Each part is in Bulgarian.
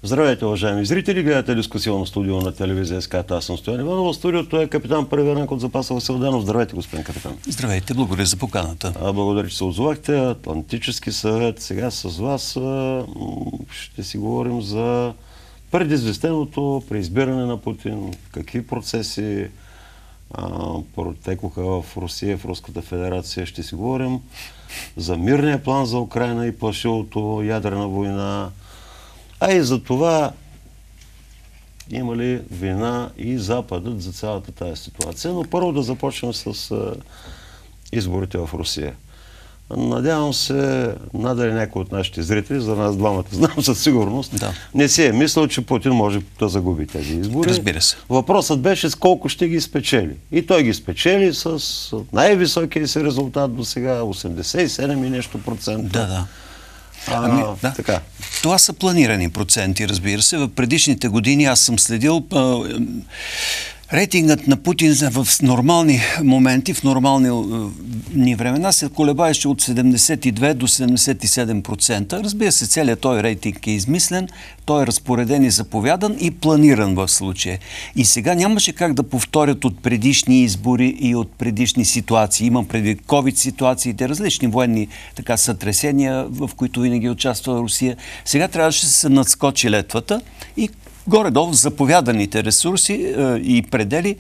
Здравейте, уважаеми зрители! Гледате дискусионно студио на телевизия СКАТ. Аз съм Стоян Иванов. В студиото е капитан първи ранг от запаса Васил Данов. Здравейте, господин капитан. Здравейте, благодаря за поканата. Благодаря, че се отзовахте. Атлантически съвет. Сега с вас ще си говорим за предизвестеното преизбиране на Путин. Какви процеси протекоха в Русия, в Руската федерация. Ще си говорим за мирния план за Украйна и плашилото ядрена война. А и за това има ли вина и Западът за цялата тази ситуация. Но първо да започнем с изборите в Русия. Надявам се, надали някой от нашите зрители, за нас двамата знам със сигурност, не си е мислил, че Путин може да загуби тези избори. Разбира се. Въпросът беше с колко ще ги спечели. И той ги спечели с най-високия си резултат до сега, 87 и нещо процента. Така. Това са планирани проценти, разбира се. В предишните години аз съм следил рейтингът на Путин в нормални моменти, в нормални времена се колебаеше от 72 до 77%. Разбира се, целият този рейтинг е измислен, той е разпореден и заповядан и планиран в случая. И сега нямаше как да повторят от предишни избори и от предишни ситуации. Имам предвид COVID ситуациите, различни военни сътресения, в които винаги участва Русия. Сега трябваше да се надскочи летвата и горе-долу заповяданите ресурси и предели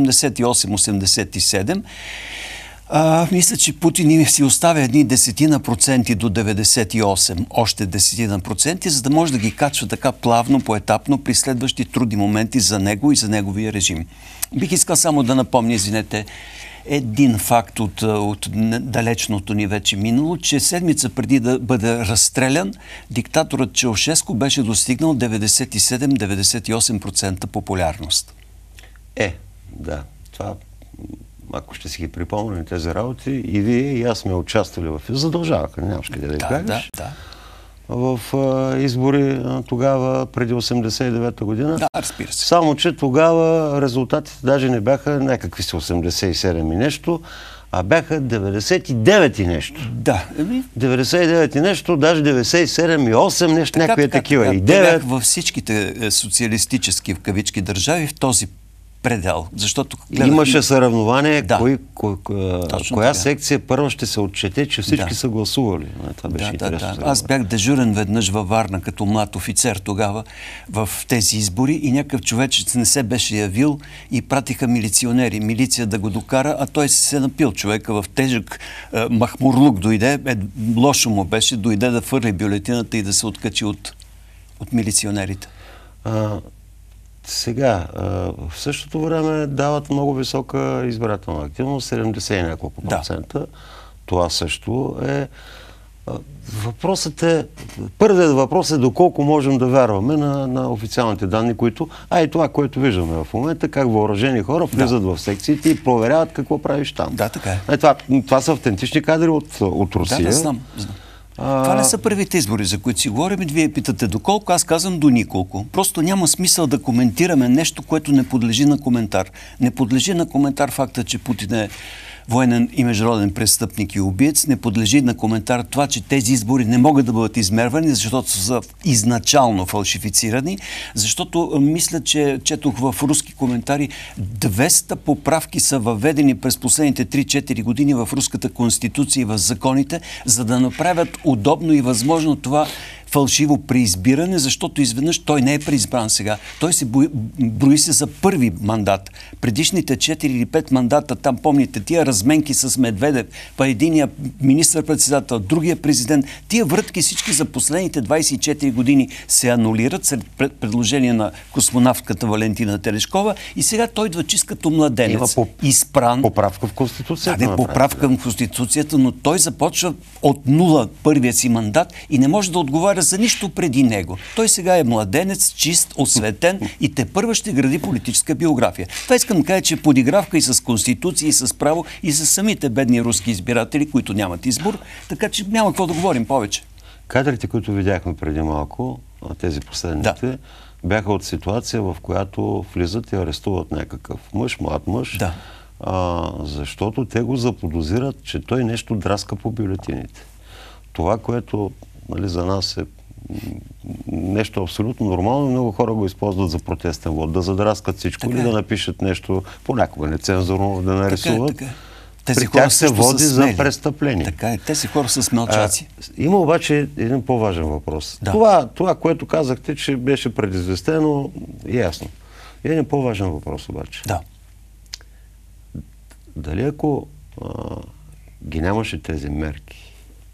88-87. Мисля, че Путин си оставя едни 10% до 98, още 10%, за да може да ги качва така плавно, поетапно при следващи трудни моменти за него и за неговия режим. Бих искал само да напомня, извинете, един факт от далечното ни вече минало, че седмица преди да бъде разстрелян, диктаторът Чаушеску беше достигнал 97-98% популярност. Да. Това, ако ще си ги припомним тези работи, и вие, и аз сме участвали в задължаваха, нямаш къде да ги кажеш. В избори тогава, преди 89-та година. Да, разбира се. Само, че тогава резултатите даже не бяха някакви си 87 и нещо, а бяха 99 и нещо. Да. 99 и нещо, даже 97 и 8 нещо, някакви такива. И 9. Бях във всичките социалистически в кавички държави в този предел, защото имаше съревнование коя секция първа ще се отчете, че всички са гласували. Това беше интересно. Аз бях дежурен веднъж във Варна като млад офицер тогава в тези избори и някакъв човечец не се беше явил и пратиха милиционери, милиция да го докара, а той се напил човека в тежък махмурлук дойде, лошо му беше, дойде да фърли бюлетината и да се откачи от милиционерите. Сега, в същото време дават много висока избирателна активност, 70 и няколко процента. Това също е... Първият въпрос е доколко можем да вярваме на официалните данни, които... и това, което виждаме в момента, как въоръжени хора влизат в секциите и проверяват какво правиш там. Да, така е. Това са автентични кадри от Русия. Да, знам. Това не са първите избори, за които си говорим. Вие питате доколко, аз казвам до николко. Просто няма смисъл да коментираме нещо, което не подлежи на коментар. Не подлежи на коментар факта, че Путин е военен и международен престъпник и убиец. Не подлежи на коментар това, че тези избори не могат да бъдат измервани, защото са изначално фалшифицирани. Защото мисля, че четох в руски коментари 200 поправки са въведени през последните 3-4 години в руската конституция и в законите, за да направят удобно и възможно това фалшиво преизбиране, защото изведнъж той не е преизбран сега. Той се брои се за първи мандат. Предишните 4 или 5 мандата, там помните, тия разменки с Медведев, па единия министър-председател, другия президент, тия врътки всички за последните 24 години се анулират след предложение на космонавтката Валентина Терешкова и сега той идва чист като младенец. Изпран. Поправка в Конституцията. Да, поправка в Конституцията, но той започва от нула първия си мандат и не може да отговаря за нищо преди него. Той сега е младенец, чист, осветен и тепърва ще гради политическа биография. Това искам да кажа, че подигравка и с Конституция, и с право, и с самите бедни руски избиратели, които нямат избор, така че няма какво да говорим повече. Кадрите, които видяхме преди малко, тези последните, бяха от ситуация, в която влизат и арестуват някакъв мъж, млад мъж, защото те го заподозират, че той нещо драска по бюлетините. Това, което за нас е нещо абсолютно нормално. Много хора го използват за протестен вот, да задраскат всичко или да напишат нещо понякога нецензурно, да нарисуват. Така. Тези При хора тях се води за престъпление. Така е. Тези хора са смелчаци. Има обаче един по-важен въпрос. Да. Това, което казахте, че беше предизвестено, ясно. Един по-важен въпрос обаче. Да. Дали ако ги нямаше тези мерки,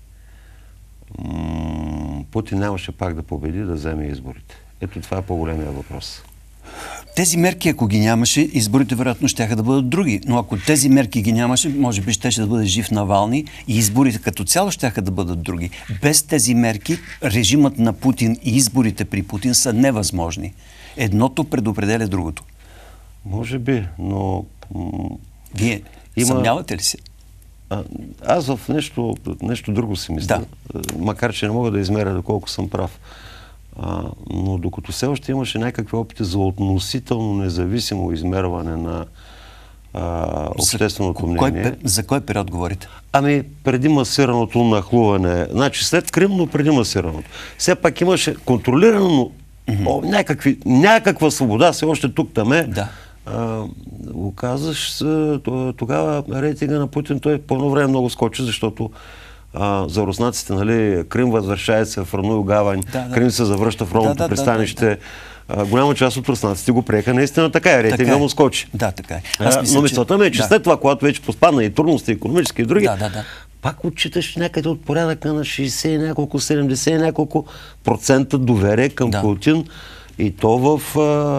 Путин нямаше пак да победи, да вземе изборите? Ето това е по-големия въпрос. Тези мерки, ако ги нямаше, изборите вероятно щяха да бъдат други. Но ако тези мерки ги нямаше, може би щеше да бъде жив Навални и изборите като цяло щяха да бъдат други. Без тези мерки, режимът на Путин и изборите при Путин са невъзможни. Едното предопределя другото. Може би, но... Вие съмнявате ли се? Аз в нещо друго си мисля. Да. Макар че не мога да измеря доколко съм прав. Но докато все още имаше някакви опити за относително независимо измерване на общественото мнение. За кой период говорите? Преди масираното нахлуване. Значи след Крим, но преди масираното. Все пак имаше контролирано някаква свобода, все още тук-там е. Да. Оказваш тогава рейтинга на Путин, той по едно време много скочи, защото за руснаците, нали, Крим възвръщае се в Рануй Гавань, Крим се завръща в ромното пристанище. Голяма част от руснаците го приеха наистина така, рейтинга му скочи. Да, така е. Но мисълта ми е, че след това, когато вече поспадна и трудности, икономически и други, пак отчиташ някъде от порядъка на 60 и няколко, 70 и няколко процента доверие към Путин и то в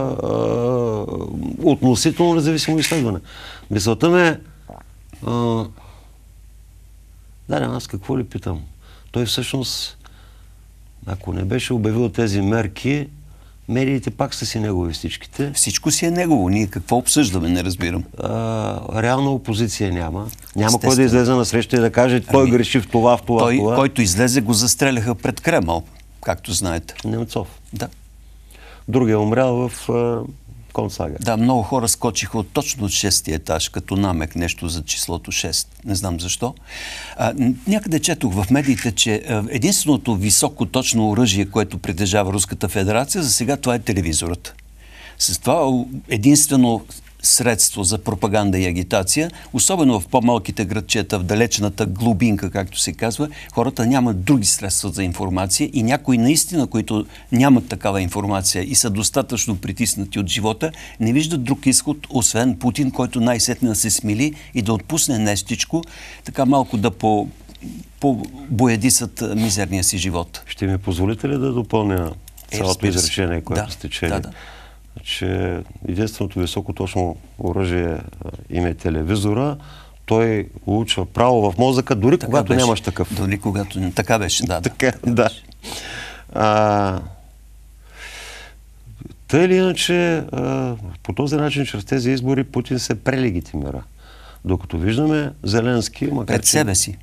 относително независимо изследване. Мисълта ми е, аз какво ли питам? Той всъщност, ако не беше обявил тези мерки, медиите пак са си негови всичките. Всичко си е негово. Ние какво обсъждаме, не разбирам. Реална опозиция няма. Няма кой да излезе на среща и да каже, той греши в това, в това, той, в това. Който излезе, го застреляха пред Кремъл, както знаете. Немцов. Да. Другия умрял в Концага. Да, много хора скочиха точно от 6-ти етаж, като намек нещо за числото 6. Не знам защо. Някъде четох в медиите, че единственото високо точно оръжие, което притежава Руската федерация, за сега това е телевизорът. С това единствено средство за пропаганда и агитация, особено в по-малките градчета, в далечната глубинка, както се казва, хората нямат други средства за информация и някои наистина, които нямат такава информация и са достатъчно притиснати от живота, не виждат друг изход, освен Путин, който най-сетне да се смили и да отпусне нещичко, така малко да боядисат мизерния си живот. Ще ми позволите ли да допълня цялото изречение, което сте чели? Да. Че единственото високо точно оръжие им е телевизора, той улучва право в мозъка, дори така когато нямаш такъв. Дори когато... Така беше, да. Така, да. Тъй или иначе, по този начин, чрез тези избори, Путин се прелегитимира. Докато виждаме Зеленски... Пред себе си.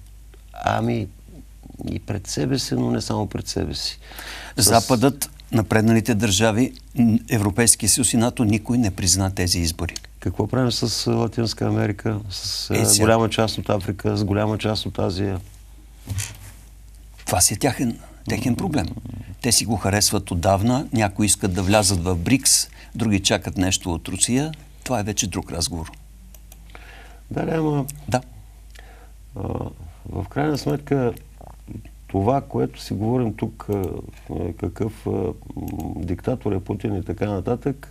И пред себе си, но не само пред себе си. Западът, напредналите държави, Европейския съюз и НАТО, никой не призна тези избори. Какво правим с Латинска Америка, с голяма част от Африка, с голяма част от Азия? Това си е техен проблем. Те си го харесват отдавна, някои искат да влязат в БРИКС, други чакат нещо от Русия. Това е вече друг разговор. Да. В крайна сметка, това, което си говорим тук, какъв диктатор е Путин и така нататък,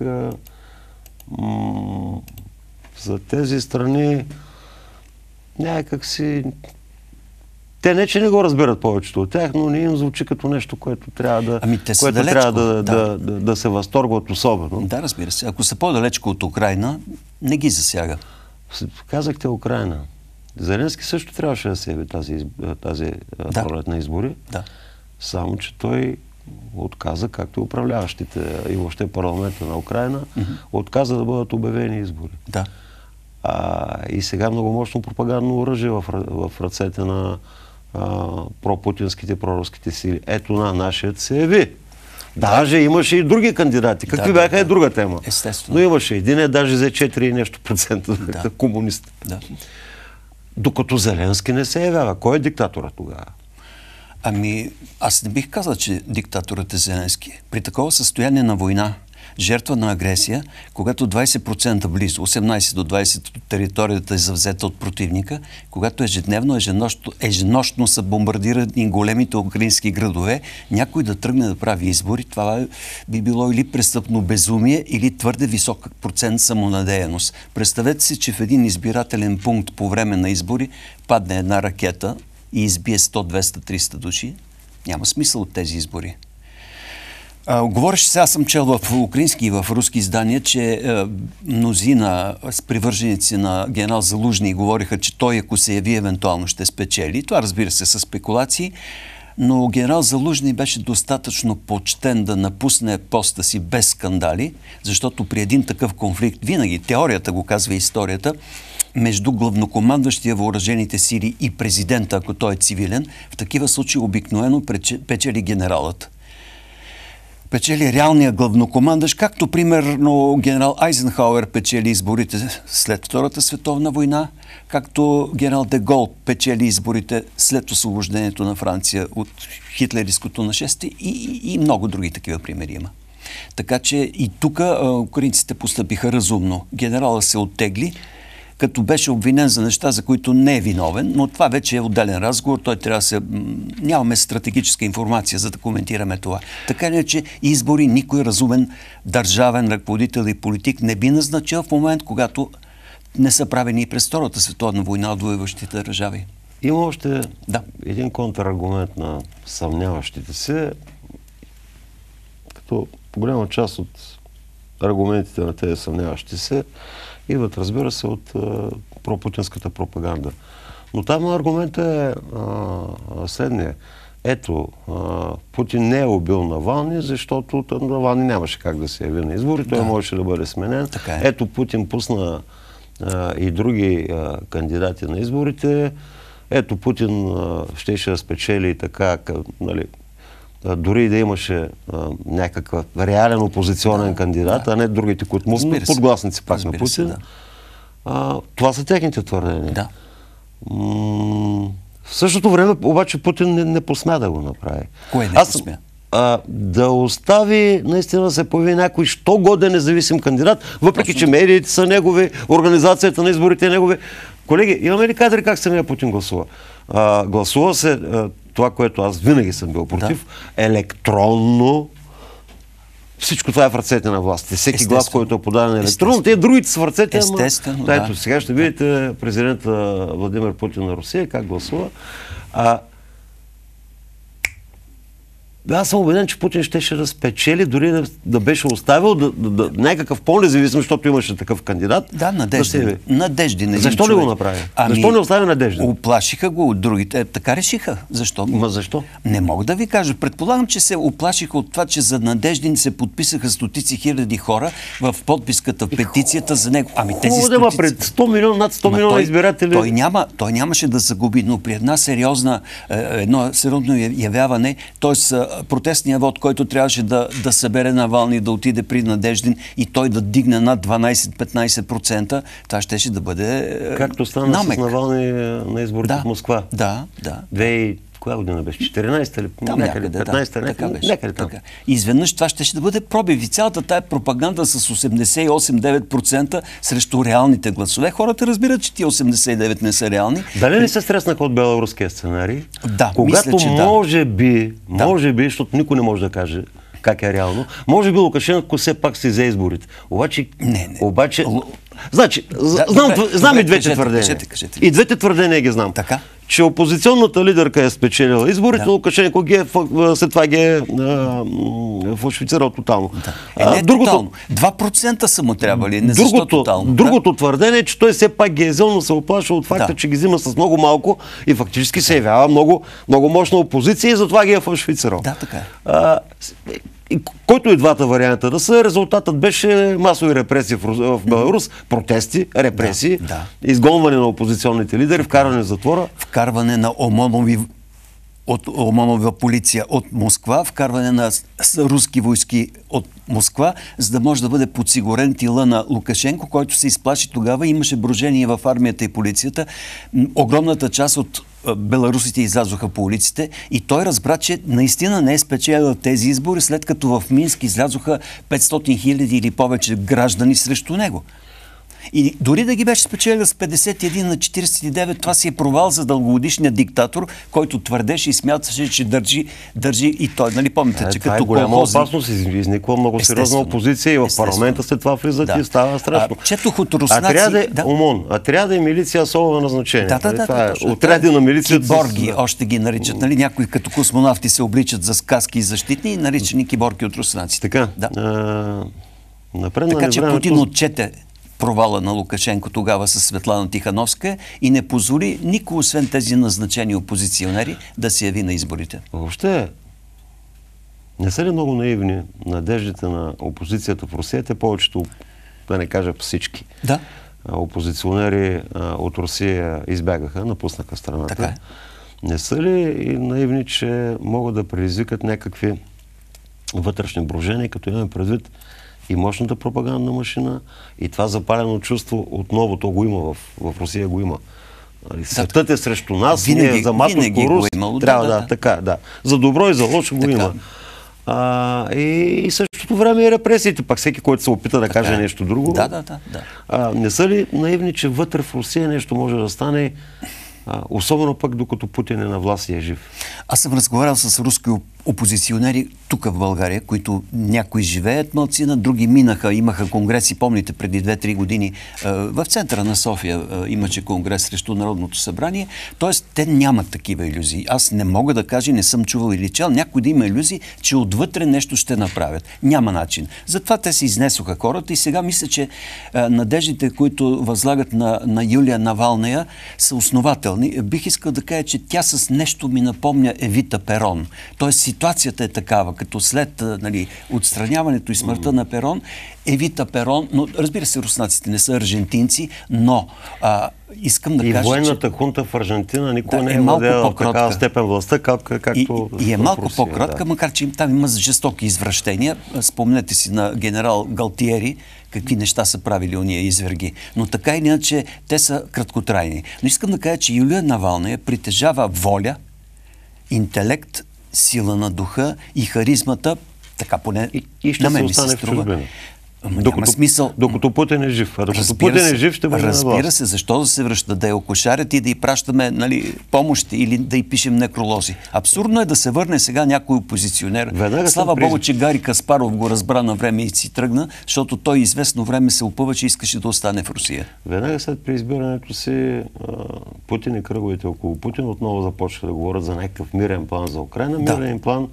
за тези страни някак си... Те не, че не го разбират повечето от тях, но не им звучи като нещо, което трябва да се възторгват особено. Да, разбира се. Ако са по-далечко от Украйна, не ги засяга. Казахте Украйна. Зеленски също трябваше да се яви тази пролет на избори. Да. Само, че той отказа, както и управляващите и въобще парламента на Украйна, отказа да бъдат обявени избори. Да. И сега много мощно пропагандно оръжие в ръцете на пропутинските, проруските сили. Ето нашият се яви. Даже имаше и други кандидати. Какви бяха е друга тема. Естествено. Но имаше един, даже взе 4 и нещо процента комунист. Да. Докато Зеленски не се явява. Кой е диктатора тогава? Ами, аз не бих казал, че диктаторът е Зеленски. При такова състояние на война, жертва на агресия, когато 20% близо, 18 до 20 от територията е завзета от противника, когато ежедневно, еженощно са бомбардирани големите украински градове, някой да тръгне да прави избори, това би било или престъпно безумие, или твърде висок процент самонадеяност. Представете си, че в един избирателен пункт по време на избори падне една ракета и избие 100, 200, 300 души. Няма смисъл от тези избори. Говореше се, аз съм чел в украински и в руски издания, че мнозина привърженици на генерал Залужний говориха, че той, ако се яви, евентуално ще спечели. Това, разбира се, са спекулации, но генерал Залужний беше достатъчно почтен да напусне поста си без скандали, защото при един такъв конфликт, винаги теорията го казва историята, между главнокомандващия въоръжените сили и президента, ако той е цивилен, в такива случаи обикновено печели генералът. Печели реалния главнокомандащ, както примерно генерал Айзенхауер печели изборите след Втората световна война, както генерал де Гол печели изборите след освобождението на Франция от хитлеристкото нашествие и много други такива примери има. Така че и тук украинците постъпиха разумно. Генералът се оттегли, като беше обвинен за неща, за които не е виновен, но това вече е отделен разговор. Той трябва да се... Нямаме стратегическа информация, за да коментираме това. Така или иначе, избори никой разумен държавен ръководител и политик не би назначил в момент, когато не са правени и през Втората световна война от воюващите държави. Има още един контраргумент на съмняващите се, като голяма част от аргументите на тези съмняващи се идват, разбира се, от пропутинската пропаганда. Но там аргументът е следния. Ето, Путин не е убил Навални, защото Навални нямаше как да се яви на избори, той можеше да бъде сменен. Ето, Путин пусна и други кандидати на изборите. Ето, Путин щеше да спечели така, нали, дори да имаше някакъв реален опозиционен кандидат, а не другите, които му подгласници пак на Путин. Това са техните твърдения. В същото време обаче Путин не посмя да го направи. Кое не посмя? Да остави, наистина да се появи някой що годе независим кандидат, въпреки че медиите са негови, организацията на изборите е негови. Колеги, имаме ли кадри как самия Путин гласува? Гласува се това, което аз винаги съм бил против, електронно. Всичко това е в ръцете на властите. Всеки глас, който е подаден електронно, те другите са в ръцете. Естествено, ето, сега ще видите президента Владимир Путин на Русия как гласува. Аз съм убеден, че Путин щеше да спечели, дори да беше оставил някакъв по-независим, защото имаше такъв кандидат. Да, надежди. Защо ли го направи? Защо не остави надежда? Оплашиха го от другите. Така решиха. Защо? Защо? Не мога да ви кажа. Предполагам, че се оплашиха от това, че за Надеждин се подписаха стотици хиляди хора в подписката, в петицията за него. Тези стотици... пред 100 милиона, над 100 милиона избиратели. Той нямаше да загуби, но при едно сериозно явяване, т.е. протестния вод, който трябваше да събере Навални, да отиде при Надеждин и той да дигне над 12-15%, това щеше да бъде както стана с Навални на изборите в Москва. Да. Коя година беше? 14-та или някъде? 15-та? Някъде там. Изведнъж това щеше да бъде пробив и цялата тая пропаганда с 88-9% срещу реалните гласове. Хората разбират, че тия 89 не са реални. Дали не се стреснаха от беларуския сценарий? Да, когато мисля, че може би, защото никой не може да каже как е реално, може би Лукашенко все пак си взе изборите. Обаче... Значи, знам и двете твърдения. И двете твърдения ги знам. Така? Че опозиционната лидерка е спечелила изборите, Лукашенко след това ги е фалшифицирал тотално. Тотално. 2% са му трябвали, не защо тотално. Другото твърдение е, че той все пак ги е взел, но се оплашва от факта, че ги взима с много малко и фактически се явява много мощна опозиция и затова ги е фалшифицирал. Да, така е. Който и двата варианта да са, резултатът беше масови репресии в Беларус, протести, репресии, изгонване на опозиционните лидери, вкарване в затвора. Вкарване на ОМОНова полиция от Москва, вкарване на руски войски от Москва, за да може да бъде подсигурен тила на Лукашенко, който се изплаши тогава. Имаше брожение в армията и полицията. Огромната част от беларусите излязоха по улиците и той разбра, че наистина не е спечелил тези избори, след като в Минск излязоха 500 хиляди или повече граждани срещу него. И дори да ги беше спечелил с 51 на 49, това си е провал за дългогодишния диктатор, който твърдеше и смяташе, че държи и той. Нали помните, че това като е голяма колхозник... опасност, изниква много сериозна опозиция и в парламента след това влизат и става страшно. Четох от руснаци... Отряда и милиция особено назначение. Да, отряди на милицията... Киборги още ги наричат. Нали? Някои като космонавти се обличат за сказки и защитни, наричани киборги от руснаците. Така, така че Путин отчете провала на Лукашенко тогава с Светлана Тихановска и не позволи никой, освен тези назначени опозиционери, да се яви на изборите. Въобще, не са ли много наивни надеждите на опозицията в Русия? Те повечето, да не кажа всички, опозиционери от Русия избягаха, напуснаха страната. Така е. Не са ли и наивни, че могат да предизвикат някакви вътрешни брожения, като имаме предвид и мощната пропагандна машина, и това запалено чувство отново, то го има в Русия, го има. Светът е срещу нас, ние за матушко Рус. Трябва да. За добро и за лошо го има. И същото време и репресиите, пак всеки, който се опита да каже нещо друго. Не са ли наивни, че вътре в Русия нещо може да стане, особено пък докато Путин е на власт и е жив? Аз съм разговарял с руски опозиционери тук в България, които някои живеят малцина, други минаха, имаха конгреси, помните, преди 2-3 години в центъра на София имаше конгрес срещу Народното събрание, т.е. те нямат такива илюзии. Аз не мога да кажа, не съм чувал или чел, някой да има илюзии, че отвътре нещо ще направят. Няма начин. Затова те се изнесоха хората и сега мисля, че надеждите, които възлагат на Юлия Навалная, са основателни. Бих искал да кажа, че тя с нещо ми напомня Евита Перон. Тоест ситуацията е такава, като след отстраняването и смъртта на Перон, Евита Перон, но разбира се, руснаците не са аржентинци, но искам да кажа, и военната хунта в Аржентина никога не е владела в такава степен властта, както и е малко по-кратка, макар че там има жестоки извращения. Спомнете си на генерал Галтиери, какви неща са правили уния изверги. Но така или иначе, те са краткотрайни. Но искам да кажа, че Юлия Навалная притежава воля, интелект, сила на духа и харизмата, така поне и ще на мен се остане се струва. В чужбина. Докато Путин е жив. А докато Путин е жив, ще бъде на власт. Разбира се, защо да се връща, да я окошарят и да й пращаме помощи или да й пишем некролози. Абсурдно е да се върне сега някой опозиционер. Слава Богу, че Гари Каспаров го разбра на време и си тръгна, защото той известно време се опъва, че искаше да остане в Русия. Веднага след преизбирането си Путин и кръговете около Путин отново започнаха да говорят за някакъв мирен план за Украйна. Мирен план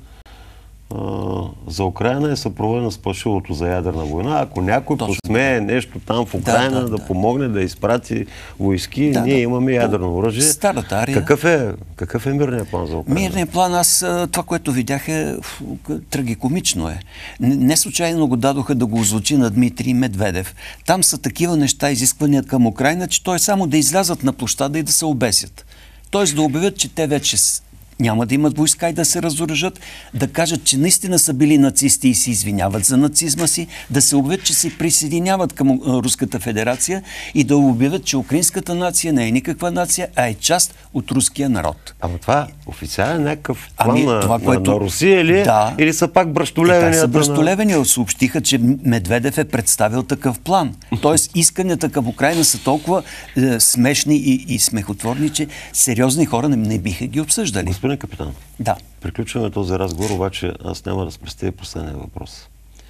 за Украйна е съпроводено с плашилото за ядрена война. Ако някой посмее нещо там в Украйна да помогне, да изпрати войски, ние имаме ядрено оръжие. Старата ария. Какъв е мирният план за Украйна? Мирният план, това, което видях трагикомично е. Не случайно го дадоха да го озвучи на Дмитрий Медведев. Там са такива неща, изисквания към Украйна, че той е само да излязат на площада и да се обесят. Тоест да обявят, че те вече няма да имат войска и да се разоръжат, да кажат, че наистина са били нацисти и се извиняват за нацизма си, да се обявят, че се присъединяват към Руската федерация и да обявят, че украинската нация не е никаква нация, а е част от руския народ. Ама това официален някакъв план на Русия или са пак бръщолевения? Са бръщолевения. Съобщиха, че Медведев е представил такъв план. Тоест исканията към Украйна са толкова смешни и смехотворни, че сериозни хора не биха ги обсъждали. Господин капитан, приключваме този разговор, обаче аз няма да спестя последния въпрос.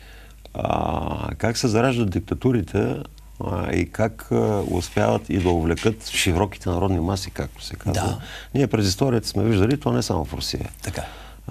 Как се зараждат диктатурите и как успяват и да увлекат широките народни маси, както се казва? Ние през историята сме виждали, то не само в Русия. Така.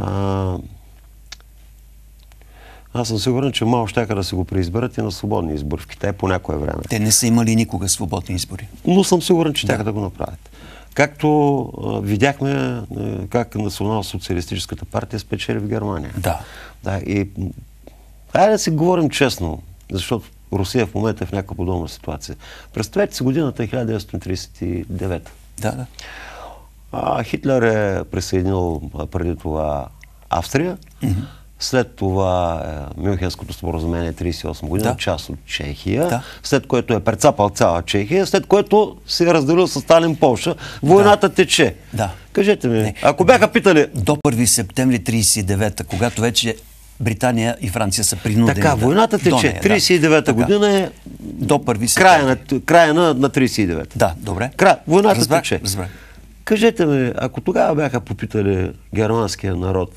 Аз съм сигурен, че малко щяха да се го преизберат и на свободни избори в Китай по някое време. Те не са имали никога свободни избори. Но съм сигурен, че щяха да го направят. Както видяхме как Национал-социалистическата партия спечели в Германия. И айде да си говорим честно, защото Русия в момента е в някаква подобна ситуация. Представете си годината 1939. Хитлер е присъединил преди това Австрия. След това Мюнхенското споразумение 1938 година, част от Чехия, след което е прецапал цяла Чехия, след което се е разделил с Сталин Полша. Войната тече. Кажете ми, ако бяха питали... До 1 септември 1939, когато вече Британия и Франция са принудени. Така, войната тече. 1939 година е до 1 септември. Края на 1939. Да, добре. Войната тече. Кажете ми, ако тогава бяха попитали германския народ,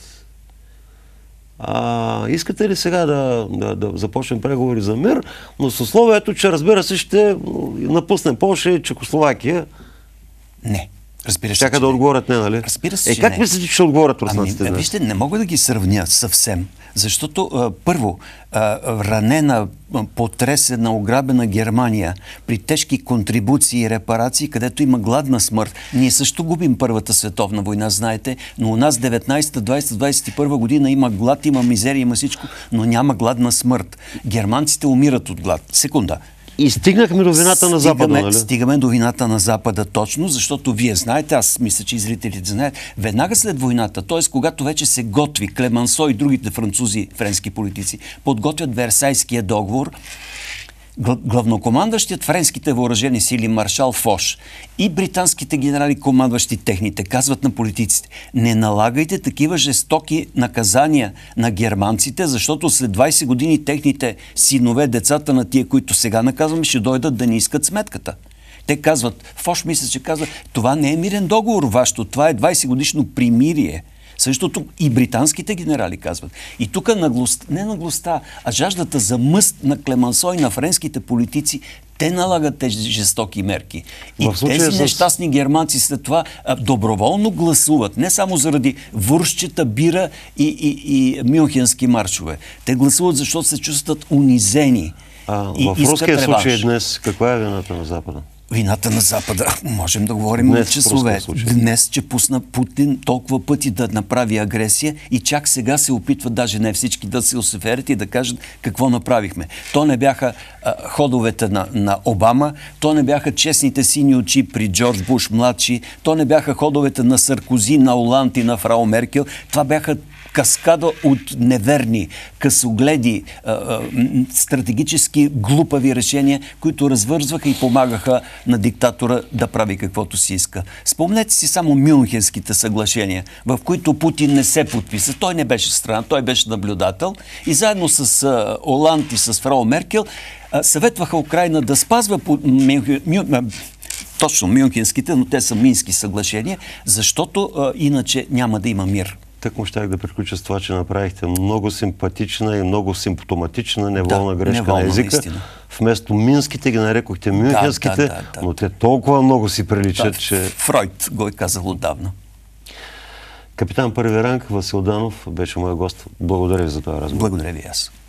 искате ли сега да започнем преговори за мир, но с условието, че разбира се ще напуснем Полша и Чехословакия? Не. Разбира се, чака да отговорят не, нали? Разбира се, как мислите, че ще отговорят руснаците? Вижте, не мога да ги сравня съвсем, защото първо, ранена, потресена, ограбена Германия при тежки контрибуции и репарации, където има гладна смърт. Ние също губим Първата световна война, знаете, но у нас 19, 20, 21 година има глад, има мизерия, има всичко, но няма гладна смърт. Германците умират от глад. Секунда. И стигнахме до вината на Запада, нали? Стигаме до вината на Запада точно, защото вие знаете, аз мисля, че и зрителите знаят, веднага след войната, т.е. когато вече се готви, Клемансо и другите французи, френски политици, подготвят Версайския договор, главнокомандващият френските въоръжени сили маршал Фош и британските генерали, командващи техните, казват на политиците: не налагайте такива жестоки наказания на германците, защото след 20 години техните синове, децата на тия, които сега наказваме, ще дойдат да ни искат сметката. Те казват, Фош мисля, че казва, това не е мирен договор вашето, това е 20 годишно примирие. Същото и британските генерали казват. И тук не наглостта, а жаждата за мъст на Клемансо и на френските политици, те налагат тези жестоки мерки. И тези нещастни германци след това доброволно гласуват, не само заради вуршчета, бира и мюнхенски маршове. Те гласуват, защото се чувстват унизени. В руския случай днес каква е вината на Запада? Вината на Запада. Можем да говорим на часове. Днес, че пусна Путин толкова пъти да направи агресия и чак сега се опитват, даже не всички, да се осъферят и да кажат какво направихме. То не бяха ходовете на Обама, то не бяха честните сини очи при Джордж Буш младши, то не бяха ходовете на Саркози, на Оланд и на фрау Меркел. Това бяха каскада от неверни, късогледи, стратегически глупави решения, които развързваха и помагаха на диктатора да прави каквото си иска. Спомнете си само Мюнхенските съглашения, в които Путин не се подписа. Той не беше страна, той беше наблюдател и заедно с Оланд и с фрау Меркел съветваха Украйна да спазва точно Мюнхенските, но те са Мински съглашения, защото иначе няма да има мир. Тъкмо щях да приключа с това, че направихте много симпатична и много симптоматична неволна грешка на езика. Наистина. Вместо минските ги нарекохте мюнхенските, но те толкова много си приличат, че... Фройд го е казал отдавна. Капитан първи ранг Васил Данов беше моя гост. Благодаря ви за това разговор. Благодаря ви аз.